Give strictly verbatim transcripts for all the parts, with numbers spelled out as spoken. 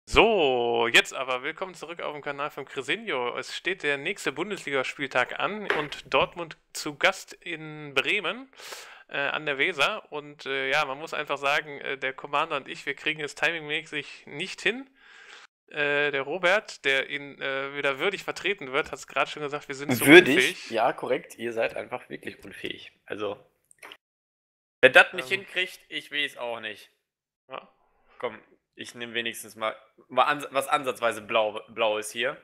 So, jetzt aber willkommen zurück auf dem Kanal von Cresinho. Es steht der nächste Bundesligaspieltag an und Dortmund zu Gast in Bremen äh, an der Weser. Und äh, ja, man muss einfach sagen, äh, der Commander und ich, wir kriegen es timingmäßig nicht hin. Äh, der Robert, der ihn äh, wieder würdig vertreten wird, hat es gerade schon gesagt, wir sind so Würdig? unfähig. Ja, korrekt. Ihr seid einfach wirklich unfähig. Also, wer das nicht Ähm, hinkriegt, ich will es auch nicht. ja. Komm, ich nehme wenigstens mal, mal ans was ansatzweise blau, blau ist hier.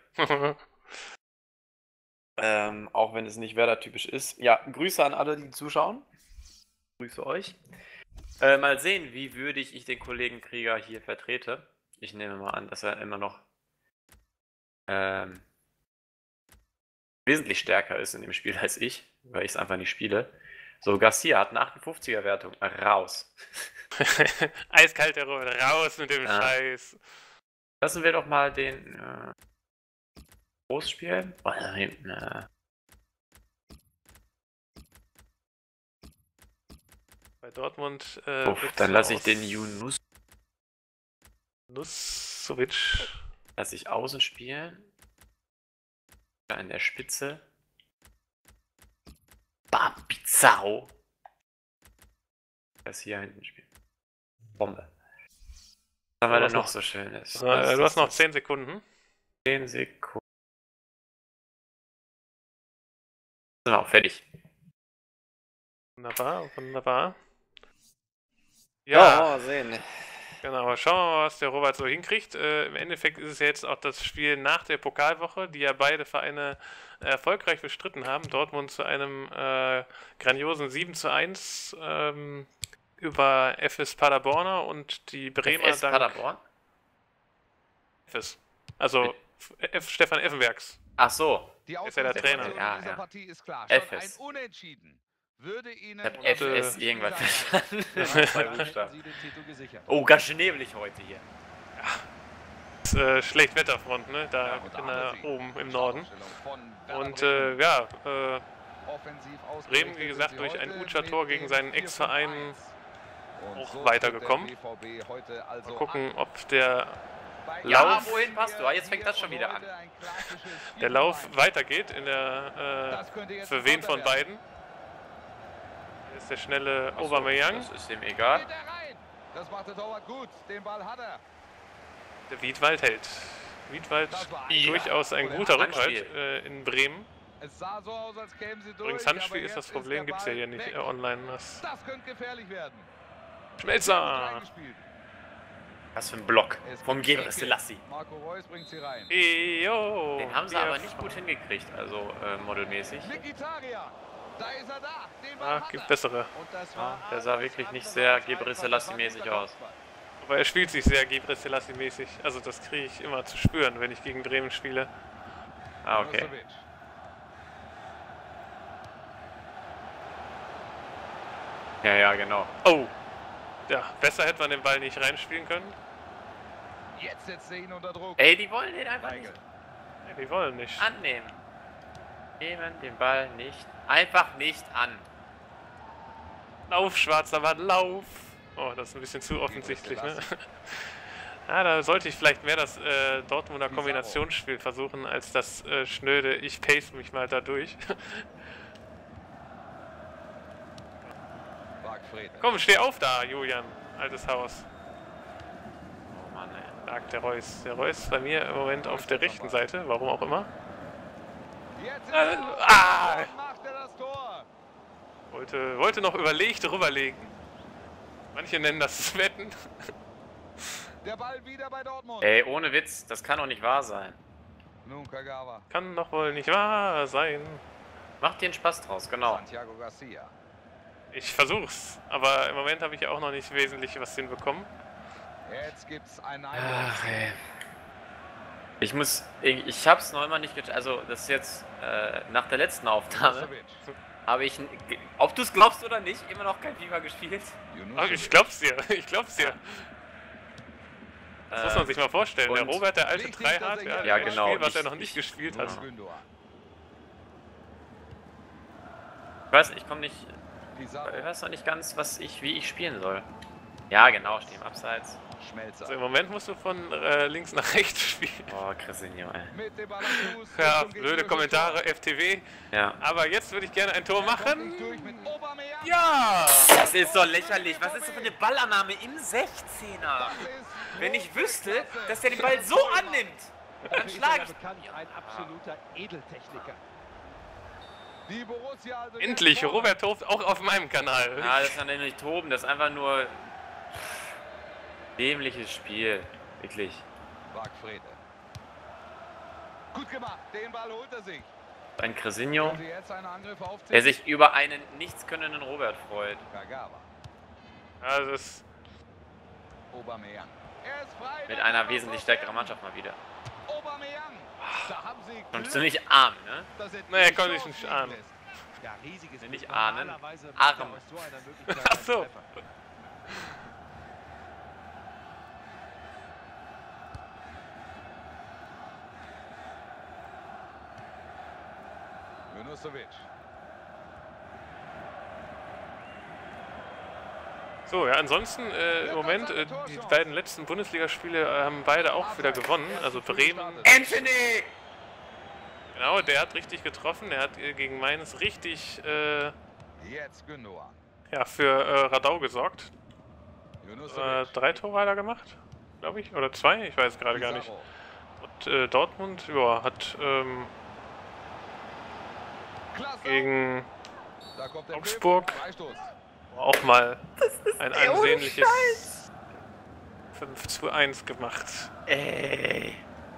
Ähm, auch wenn es nicht Werder-typisch ist. Ja, Grüße an alle, die zuschauen. Grüße euch. Äh, mal sehen, wie würdig ich den Kollegen Krieger hier vertrete. Ich nehme mal an, dass er immer noch ähm, wesentlich stärker ist in dem Spiel als ich, weil ich es einfach nicht spiele. So, Garcia hat eine achtundfünfziger Wertung. Raus. Eiskalt der Robert, raus mit dem Ja. Scheiß. Lassen wir doch mal den äh, Groß spielen. Oh, da hinten, äh. Bei Dortmund äh, Uff, wird's dann lasse ich aus den Yunus Nussovic. lasse ich außen spielen. Da in der Spitze. Babizarro. Das hier hinten spielen. Bombe. Was haben wir denn noch so Schönes? Äh, du hast noch zehn Sekunden. zehn Sekunden. Sind wir auch fertig. Wunderbar, wunderbar. Ja, Ja, mal sehen. genau. Schauen wir mal, was der Robert so hinkriegt. Äh, Im Endeffekt ist es ja jetzt auch das Spiel nach der Pokalwoche, die ja beide Vereine erfolgreich bestritten haben. Dortmund zu einem äh, grandiosen sieben zu eins ähm, über F S Paderborner und die Bremer F S dank Paderborn? F S. Also F Stefan Effenbergs. Ach so. Die Ist ja der Trainer. Ausgangssituation Ja, in dieser ja. Partie ist klar. F Schon S. ein Unentschieden würde Ihnen Ich hab Und, F äh, S irgendwas verstanden. Zwei Buchstaben. gesichert. Oh, ganz schön nebelig heute hier. Ist, äh, Schlechtwetterfront, ne? Da Ja, und in da der, haben wir sie. oben im Norden. Von Werder Und Bremen. äh, ja, äh, Offensiv Bremen, ausgerichtet wie gesagt, sind durch sie ein heute Utscher-Tor mit gegen dem seinen vier Ex-Verein fünf eins. Und auch so weitergekommen. tritt der B V B heute Mal also gucken, an. ob der Bei Ja, Lauf- wohin passt du? Ah, Jetzt fängt das schon wieder an. heute ein klassisches der vier Lauf fünf eins. weitergeht in der Das könnte äh, jetzt für ein wen Konter von werden. beiden. Hier ist der schnelle Ach so, Aubameyang. Das ist ihm egal. Geht er rein. Das macht der Torwart gut. Den Ball hat er. Der Wiedwald hält. Wiedwald Das war Ja. durchaus ein Und er guter hat Rückhalt Handspiel. äh, in Bremen. Es sah so aus, als kämen sie durch. Übrigens Handspiel aber ist das jetzt Problem, der gibt es ja Ball hier nicht weg. äh, online. Das Das könnte gefährlich werden. Schmelzer! Reingespielt. Was für ein Block. Es Vom gibt Gebre Ecke. Selassie. Marco Reus bringt sie rein. Ejo! Den haben sie Wir- aber nicht gut hingekriegt, also äh, modelmäßig. Mkhitaryan. Da ist er da. Den Ball Ah, hat gibt er. bessere. Und das Ja, war der sah alles wirklich nicht andere sehr als Gebre einfach. Selassie-mäßig Das war ein aus. guter Kopfball. Aber er spielt sich sehr Gebre Selassie-mäßig. Also das kriege ich immer zu spüren, wenn ich gegen Bremen spiele. Ah, okay. Nusovic. Ja, ja, genau. Oh! Ja, besser hätte man den Ball nicht reinspielen können. Jetzt setzt er ihn unter Druck. Ey, die wollen den einfach Weigel. nicht Ja, die wollen nicht. annehmen. Nehmen den Ball nicht. Einfach nicht an. Lauf, schwarzer Mann, lauf! Oh, das ist ein bisschen zu offensichtlich, ne? Ja, da sollte ich vielleicht mehr das äh, Dortmunder Kombinationsspiel versuchen, als das äh, schnöde, ich pace mich mal da durch. Marc Frede. Komm, steh auf da, Julian, altes Haus. Oh Mann, ey. Sagt der Reus. Der Reus bei mir im Moment auf der rechten Seite, warum auch immer. Jetzt ist Äh, er ah! und macht er das Tor. Wollte, wollte noch überlegt rüberlegen. Manche nennen das Wetten. Der Ball wieder bei Dortmund. Ey, ohne Witz, das kann doch nicht wahr sein. Nun Kagawa. Kann doch wohl nicht wahr sein. Macht dir einen Spaß draus, genau. Santiago Garcia. Ich versuch's, aber im Moment habe ich ja auch noch nicht wesentlich was hinbekommen. Jetzt gibt's einen Ach, Einwurf. ey. Ich muss, ich, ich hab's noch immer nicht getan. Also, das ist jetzt äh, nach der letzten Aufnahme. Nusovic. Habe ich, n- ge- ob du es glaubst oder nicht, immer noch kein FIFA gespielt. Aber Junusovic. ich glaub's dir, ich glaub's dir. Das muss man Ähm, sich mal vorstellen. Der und- Robert, der alte Wichtig, dass er Tryhard, hier- ja, Ja, das genau, Spiel, was ich- er noch nicht ich- gespielt ja. hat. Gündogan. Ich weiß, ich komme nicht, Pizarro. ich weiß noch nicht ganz, was ich, wie ich spielen soll. Ja, genau, stehen im Abseits. Schmelzer. Also im Moment musst du von äh, links nach rechts spielen. Oh, Crisinho, ey. Mit dem Ball am Fuß. Ja, Richtung blöde gegnerisches Kommentare, Tor. F T W. Ja. Aber jetzt würde ich gerne ein Tor Er kommt machen. nicht durch mit Aubameyang. Ja! Das ist doch lächerlich. Was ist das für eine Ballannahme im sechzehner? Das ist Wenn ich große wüsste, Klasse. dass der den Ball so annimmt, dann schlage ich. bekannt, ein absoluter Edeltechniker. Die Borussia also Endlich, jetzt vorne. Robert tobt auch auf meinem Kanal. Ja, das kann ja nicht toben. Das ist einfach nur dämliches Spiel. Wirklich. Bargfrede. Gut gemacht, den Ball holt er sich. Ein Crisinho, Wenn sie jetzt einen Angriff aufziehen. der sich über einen nichtskönnenden Robert freut. Kagawa. Ja, das ist Aubameyang. Er ist frei. Mit der einer kann wesentlich noch stärkeren werden. Mannschaft mal wieder. Aubameyang. Da haben sie Und Glück, ziemlich arm, ne? dass er Nee, er die konnte Chance ich nicht liegen ahnen. lässt. Ja, riesiges Nicht Glück. ahnen, Normalerweise macht arm. er aus so einer Möglichkeit Ach so. einen Treffer. Junusovic. so, ja, ansonsten äh, im Moment, äh, die beiden letzten Bundesligaspiele äh, haben beide auch wieder gewonnen. Also Bremen, Anthony! genau, der hat richtig getroffen. Der hat äh, gegen Mainz richtig äh, Jetzt Gündogan. ja, für äh, Radau gesorgt. Äh, Junusovic. drei Tore hat er gemacht, glaube ich. Oder zwei, ich weiß gerade gar nicht. Pizarro. Und äh, Dortmund, ja, hat ähm, Klasse. gegen Da kommt der Augsburg. Pfiff. Freistoß. auch mal ein ey, ohne ansehnliches fünf zu eins gemacht. Ey.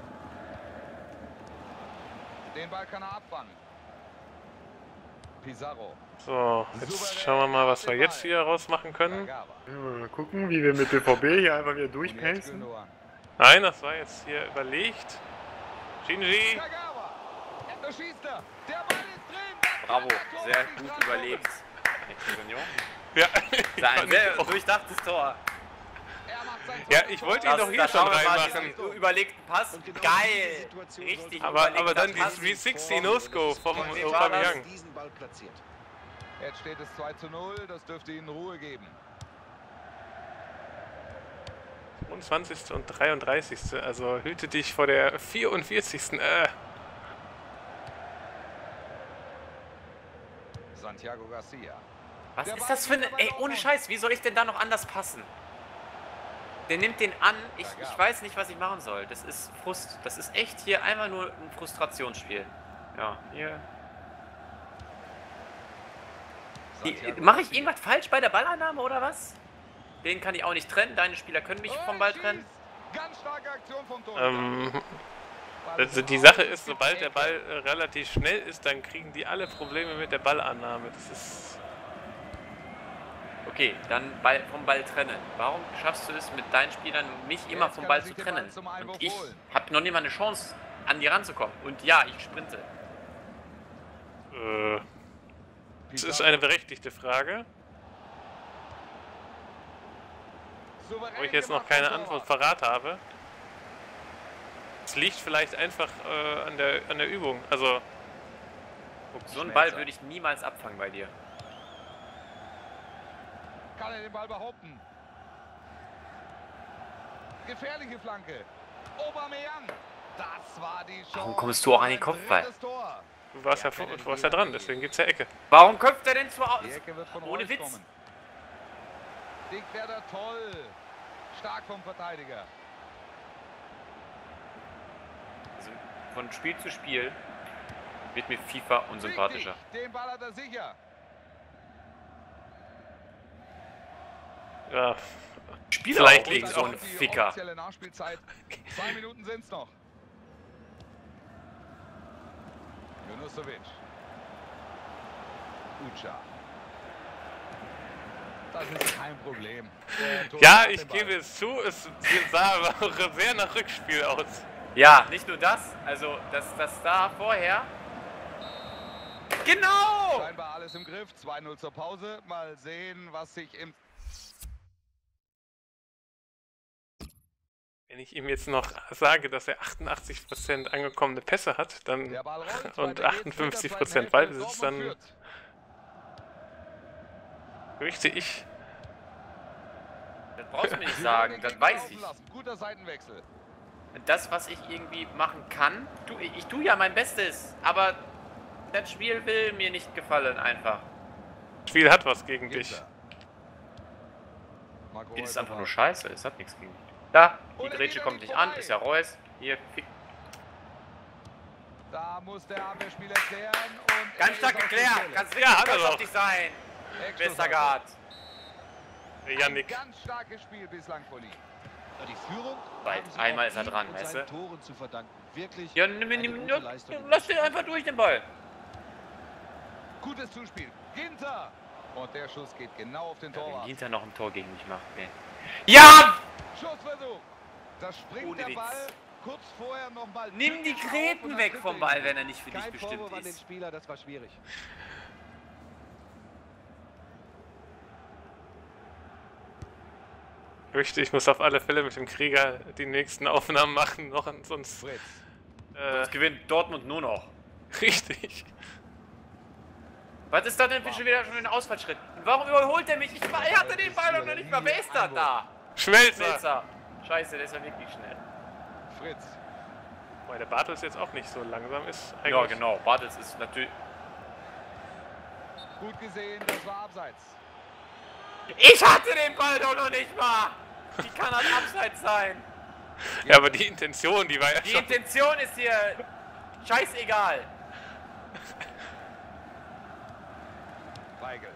Den Ball kann er abfangen. Pizarro. So, jetzt schauen wir mal, was wir jetzt hier rausmachen können. Kagawa. Mal gucken, wie wir mit B V B hier einfach wieder Und jetzt durchpacen. Gündogan. Nein, das war jetzt hier überlegt. Shinji. Kagawa. Da schießt er. Der Ball ist drin. Da Bravo, kann der sehr Torwart gut nicht überlegt. Ein Crisinho. Ja, Das war ein sehr durchdachtes Tor. rankommen. Er macht sein ja, Tor. ich wollte ihn doch hier da schon schauen wir mal reinmachen. diesen überlegten Pass. Und genau Geil. diese Situation Richtig sollte Aber, überlegter aber dann die Pass. dreihundertsechzig No-Scope vom Von wem war Aubameyang. diesen Ball platziert. Jetzt steht es zwei zu null. Das dürfte ihnen Ruhe geben. zweiundzwanzigste und dreiunddreißigste Also hüte dich vor der vierundvierzigsten Äh, Santiago Garcia. Was Der ist Ball das für eine... wieder bei Ey, ohne Dortmund. Scheiß, wie soll ich denn da noch anders passen? Der nimmt den an. Ich, ich weiß nicht, was ich machen soll. Das ist Frust. Das ist echt hier einfach nur ein Frustrationsspiel. Ja, hier... Santiago Mache ich Garcia. irgendwas falsch bei der Ballannahme oder was? Den kann ich auch nicht trennen. Deine Spieler können mich Oh, vom Ball schießt. trennen. Ganz starke Aktion vom Tor. ähm, Ball also ist die raus. Sache Es ist, gibt sobald der Ecke. Ball äh, relativ schnell ist, dann kriegen die alle Probleme mit der Ballannahme. Das ist... Okay, dann Ball, vom Ball trennen. Warum schaffst du es mit deinen Spielern, mich immer Jetzt vom kann Ball er zu sich den Ball trennen? zum Einwurf Und ich holen. habe noch nicht mal eine Chance, an die ranzukommen. Und ja, ich sprinte. Äh, das ist Pizarro. eine berechtigte Frage, Souverän wo ich jetzt noch gemacht keine vom Antwort Torwart. parat habe. Es liegt vielleicht einfach äh, an, der, an der Übung. Also, So einen Ball würde ich niemals abfangen bei dir. Kann er den Ball behaupten? Gefährliche Flanke. Aubameyang. Das war die Chance. Warum kommst du auch an den Ein Kopfball? drittes Tor. du warst ja, vor- du warst ja dran, deswegen gibt's ja Ecke. Warum köpft er denn zu aus? Die Ecke wird von Ohne Reus Witz. kommen. Dickwerder toll. Stark vom Verteidiger. Also von Spiel zu Spiel wird mir FIFA unsympathischer. Wichtig. Den Ball hat er sicher. Ja, Spiel Vielleicht auch liegt gegen es so auch einen Die Ficker. offizielle Nachspielzeit. Zwei Minuten sind es noch. Junusovic. Ucha. Das ist kein Problem. Der Torwart ja hat ich den Ball. gebe es zu, es sah aber auch sehr nach Rückspiel aus. Ja, nicht nur das. Also, das, das da vorher. Genau! Scheinbar alles im Griff. zwei null zur Pause. Mal sehen, was sich im... Wenn ich ihm jetzt noch sage, dass er achtundachtzig Prozent angekommene Pässe hat, dann Der Ball rollt. und Weiter geht's. achtundfünfzig Mit der Prozent zweiten Hälfte. Ballbesitz, Dortmund dann führt. fürchte ich, brauchst du mir nicht sagen, das weiß ich. Guter Seitenwechsel. Das, was ich irgendwie machen kann, tu, ich tue ja mein Bestes, aber das Spiel will mir nicht gefallen einfach. Das Spiel hat was gegen dich. Ginter. Marco Das ist Reus einfach war- nur scheiße, es hat nichts gegen mich. Da, die Und er Grätsche geht kommt an nicht ihm an, vorbei. ist ja Reus. Hier, fick. Da muss der Abwehrspieler klären und... Ganz er stark ist auf der geklärt, Stelle. kannst Ja, richtig hat er stolz auf doch. dich sein, Eckstoß Westergaard. Der Ein Yannick. ganz starkes Spiel bislang von ihm. Ja, die Führung Weil haben sie einmal auch ist er ihm dran, und weißt seinen du? Toren zu verdanken. Wirklich Ja, nimm, eine nimm, gute nimm, Leistung im lass den Spiel. einfach durch den Ball. Gutes Zuspiel. Ginter. Und der Schuss geht genau auf den Ja, wenn Torwart. Ginter noch ein Tor gegen mich macht, ey. Ja! Schussversuch. Da springt Ohne der Witz. Ball kurz vorher nochmal. Nimm die Gräten weg vom Ball, wenn er nicht für dich Kein bestimmt Vorwurf an den ist. Spieler, das war schwierig. Fürchte, ich muss auf alle Fälle mit dem Krieger die nächsten Aufnahmen machen, noch sonst. Fritz. Äh, Sonst gewinnt Dortmund nur noch. richtig. Was ist da denn für schon wieder schon ein Ausfallschritt? Warum überholt er mich? Ich, war- ich hatte den Ball doch noch nicht mal. Wer ist da da? Schmelzer! Schmelzer. Scheiße, der ist ja wirklich schnell. Fritz. Weil der Bartels jetzt auch nicht so langsam ist. Ja, eigentlich. genau. Bartels ist natürlich... Gut gesehen, das war abseits. Ich hatte den Ball doch noch nicht mal! Wie kann das abseits sein? Ja, aber die Intention, die war ja Die schon. Intention ist hier scheißegal. Weigel.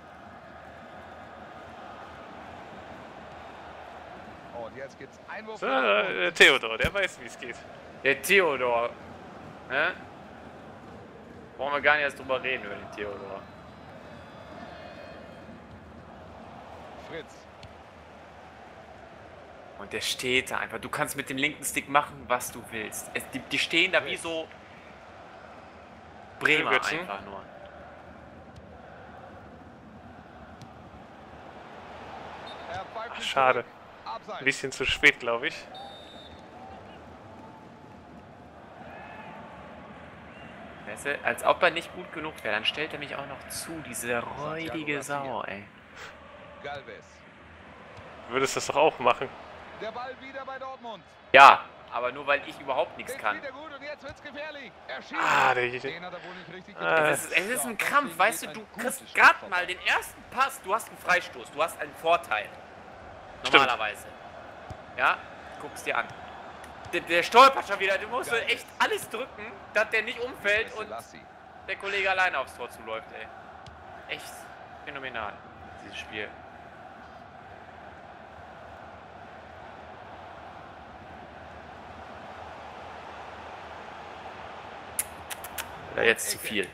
Und jetzt gibt's Einwurf. So, für äh, Dortmund. Theodor, der weiß, wie es geht. Der Theodor. Ne? Brauchen wir gar nicht erst drüber reden über den Theodor. Fritz. Und der steht da einfach. Du kannst mit dem linken Stick machen, was du willst. Es, die, die stehen da wie so Bremer Götzen. einfach nur. Er pfeift Ach, ihn schade. zurück. Abseits. Ein bisschen zu spät, glaube ich. Weißt du, als ob er nicht gut genug wäre, dann stellt er mich auch noch zu, diese räudige Sau, ey. Galvez. Du würdest das doch auch machen. Der Ball wieder bei Dortmund. Ja, aber nur weil ich überhaupt nichts Den kann. spielt er gut und jetzt wird's gefährlich. Er schießt. Ah, der- Den hat er wohl nicht richtig Ah. getroffen. Es ist, es ist Ja, ein deswegen Krampf, geht weißt du, ein du gutes kriegst Stück gerade vorbei. mal den ersten Pass, du hast einen Freistoß, du hast einen Vorteil. Stimmt. Normalerweise. Ja, guck's dir an. Der, der stolpert schon wieder, du musst Geil. echt alles drücken, dass der nicht umfällt und Selassie. der Kollege alleine aufs Tor zuläuft, ey. Echt phänomenal, dieses Spiel. Oder jetzt zu viel.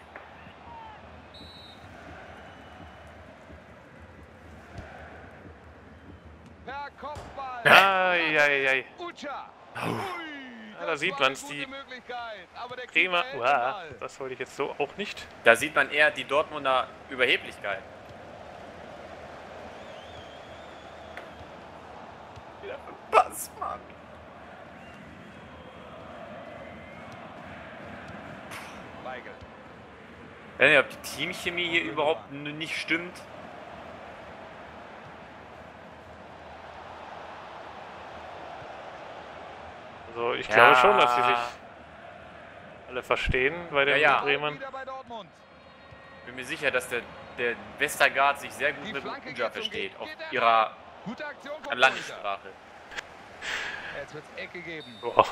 Per Kopfball. Eieiei. Ucha. Ja, da das sieht war man's, eine die gute Möglichkeit, aber der Bremer. Keeper hält den Uah, Ball. das wollte ich jetzt so auch nicht. Da sieht man eher die Dortmunder Überheblichkeit. Wieder verpasst, Mann. Weigel. Ich weiß nicht, ob die Teamchemie hier überhaupt n- nicht stimmt. Also ich Ja. glaube schon, dass sie sich alle verstehen bei den Ja, ja. Bremern. Wieder bei Dortmund. Bin mir sicher, dass der, der Westergaard sich sehr gut Die mit dem Flanke Uja geht zum versteht. Ge- Auf geht er ihrer Gute Aktion vom Torhüter. Landessprache. Jetzt wird's Ecke geben. Boah.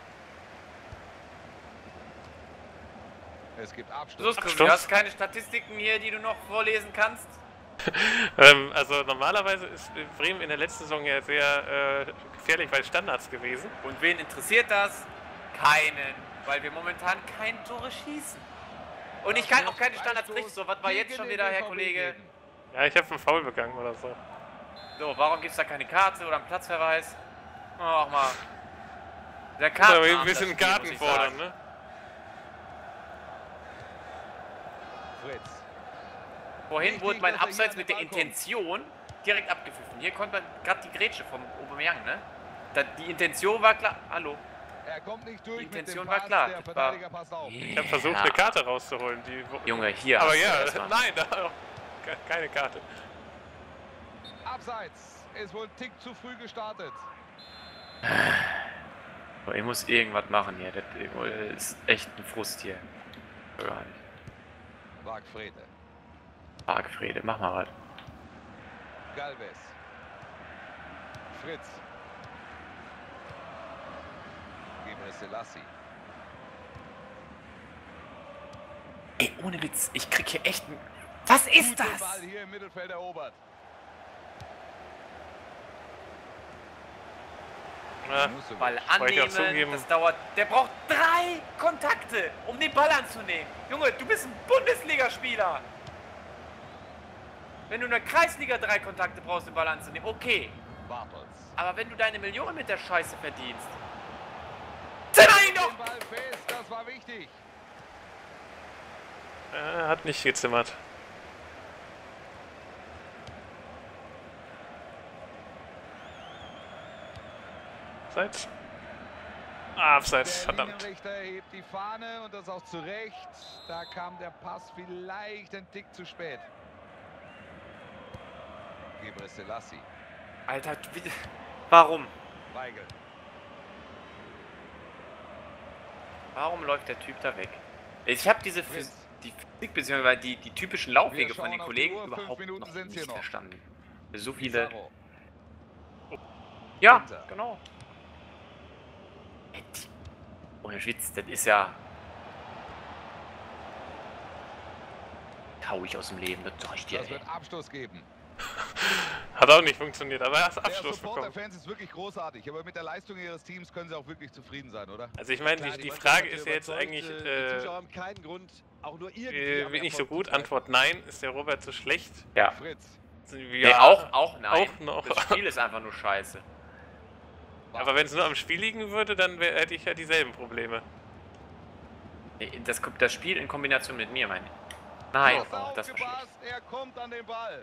Es gibt So, Abstoß. Chris, Abstoß. du hast keine Statistiken hier, die du noch vorlesen kannst? Ähm, also normalerweise ist Bremen in der letzten Saison ja sehr äh, gefährlich bei Standards gewesen. Und wen interessiert das? Keinen. Weil wir momentan keine Tore schießen. Und ich kann auch keine Standards nicht. So, was war jetzt schon wieder, Herr Kollege? Ja, ich habe einen Foul begangen oder so. So, warum gibt es da keine Karte oder einen Platzverweis? Ach mal. Der Muss aber Karten ein bisschen Garten fordern, ne? Fritz. Vorhin Wichtig, wurde mein dass er hier Abseits an mit den der Ball kommt. Intention direkt abgepfiffen. Hier kommt man gerade die Grätsche vom Aubameyang, ne? Da, die Intention war klar. Hallo. Er kommt nicht durch Die mit dem Intention Pass, war klar. Der Das war- Verteidiger passt auf. Ich habe versucht, Ja. eine Karte rauszuholen. Die, Junge, hier. aber hast du ja, erst mal. nein, da ke- keine Karte. Abseits. ist wohl ein Tick zu früh gestartet. Aber ich muss irgendwas machen hier. Das ist echt ein Frust hier. Gar nicht. Marc Frede. Marc Frede, mach mal was. Galvez. Fritz. Gebre Selassie. Ey, ohne Witz, ich krieg hier echt ein... Was ist Guter das? Ball hier im Mittelfeld erobert. Ja, Musovic. Ball wollte ich auch zugeben. annehmen, das dauert... Der braucht drei Kontakte, um den Ball anzunehmen. Junge, du bist ein Bundesligaspieler. Wenn du in der Kreisliga drei Kontakte brauchst, den Ball anzunehmen, okay. Bartels. Aber wenn du deine Millionen mit der Scheiße verdienst... Nein, doch! Den Ball fest, das war wichtig. Er hat nicht gezimmert. Abseits? Ah, abseits, Der verdammt. Linienrichter hebt die Fahne und das auch zu Recht. Da kam der Pass vielleicht ein Tick zu spät. Gebre Selassie. Alter, wie... Warum? Weigel. Warum läuft der Typ da weg? Ich habe diese Phys die Physik bzw. Die, die typischen Laufwege von den schauen auf Kollegen die Uhr, fünf überhaupt Minuten noch sind's hier nicht noch. verstanden. So viele... Pizarro. Ja, Hinter. genau. Ey, die- Ohne Schwitz, das ist ja... Hau ich aus dem Leben, das sag ich dir, Das ey. wird Abstoß geben. Hat auch nicht funktioniert, aber er hat Der Abschluss Support der bekommen. Fans ist wirklich großartig, aber mit der Leistung ihres Teams können sie auch wirklich zufrieden sein, oder? Also ich meine, Klar, die, die Mannschaft Frage hat ist ja jetzt überzeugt, eigentlich, äh, die äh, Zuschauer haben keinen Grund, auch nur irgendwie äh, am bin nicht so Erfolg zu gut. zweifeln. Antwort nein. Ist der Robert so schlecht? Ja. Fritz. Ja, Nee, auch, auch nein. auch noch. Das Spiel ist einfach nur scheiße. Aber wenn es nur am Spiel liegen würde, dann wär, hätte ich ja dieselben Probleme. Nee, Das, das Spiel in Kombination mit mir, meine ich. Nein, Pass oh, das war schlecht. aufgepasst, er kommt an den Ball.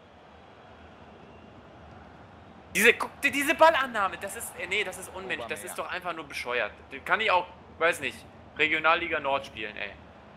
Diese, guck dir diese Ballannahme, das ist, äh, nee, das ist unmenschlich, das ist doch einfach nur bescheuert. Den kann ich auch, weiß nicht, Regionalliga Nord spielen, ey.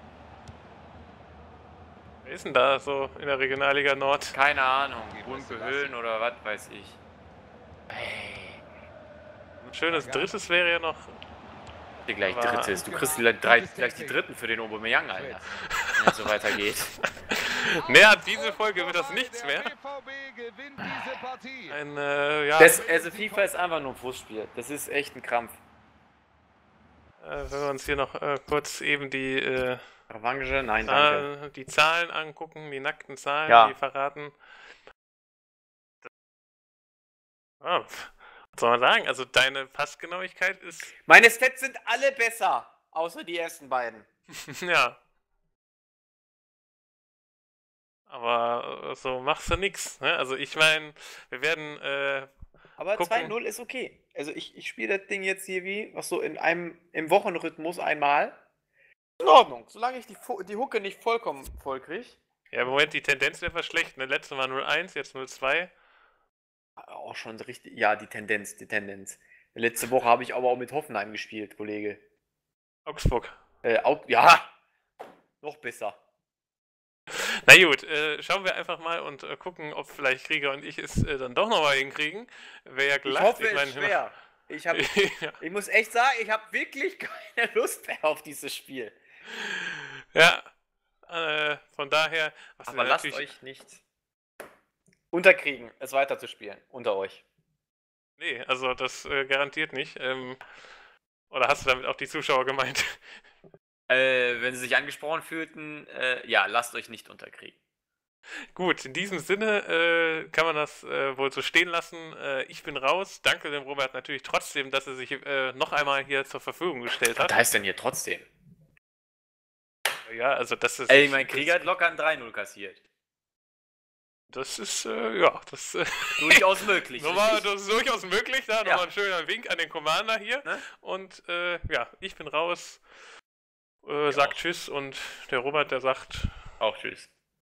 Wer ist denn da so in der Regionalliga Nord? Keine Ahnung, Gebre Runke Selassie. Höhlen oder was weiß ich. Ey, Ein schönes drittes wäre ja noch. dir gleich Aber- drittes. Du kriegst die, drei, gleich die dritten für den Aubameyang, Alter. Wenn es so weitergeht. Naja, diese Folge wird das nichts Der mehr. B V B gewinnt diese Partie. Ein, äh, ja, Das, also FIFA ist einfach nur ein Frustspiel. Das ist echt ein Krampf. äh, wenn wir uns hier noch äh, kurz eben die, äh, Revanche? Nein, danke. äh, die Zahlen angucken, die nackten Zahlen, Ja. die verraten. Ah, pf, was soll man sagen? Also deine Passgenauigkeit ist, Meine Stats sind alle besser, außer die ersten beiden. ja. Aber äh, so machst du nix. Ne? Also ich meine, wir werden, äh, Aber Gucken. zwei null ist okay. Also ich, ich spiele das Ding jetzt hier wie, was so in einem, im Wochenrhythmus einmal. In Ordnung, solange ich die, Fu- die Hucke nicht vollkommen voll kriege. ja, im Moment die Tendenz wäre schlecht. Ne? Letzte war null eins, jetzt null zwei. Auch schon so richtig, ja, die Tendenz, die Tendenz. Letzte Woche habe ich aber auch mit Hoffenheim gespielt, Kollege. Augsburg. Äh, auch, ja, noch besser. Na gut, äh, schauen wir einfach mal und äh, gucken, ob vielleicht Krieger und ich es äh, dann doch nochmal hinkriegen. Wäre ja Ich gelacht. hoffe, es mein, ist schwer. Ich, hab, ja, ich muss echt sagen, ich habe wirklich keine Lust mehr auf dieses Spiel. ja äh, von daher. Was Aber wir lasst natürlich- euch nicht unterkriegen, es weiterzuspielen, unter euch. Nee, also das äh, garantiert nicht. Ähm, oder hast du damit auch die Zuschauer gemeint? Äh, wenn sie sich angesprochen fühlten, äh, ja, lasst euch nicht unterkriegen. Gut, in diesem Sinne äh, kann man das äh, wohl so stehen lassen. Äh, ich bin raus. Danke dem Robert natürlich trotzdem, dass er sich äh, noch einmal hier zur Verfügung gestellt Was hat. heißt denn hier trotzdem? Ja, also das ist. Ey, mein Krieger hat locker ein drei null kassiert. Das ist, äh, ja, das, äh, Durchaus möglich. nochmal, richtig? das ist durchaus möglich. Da Ja. nochmal ein schöner Wink an den Commander hier. Ne? Und äh, ja, ich bin raus. Äh, sagt Tschüss und der Robert, der sagt. Auch tschüss.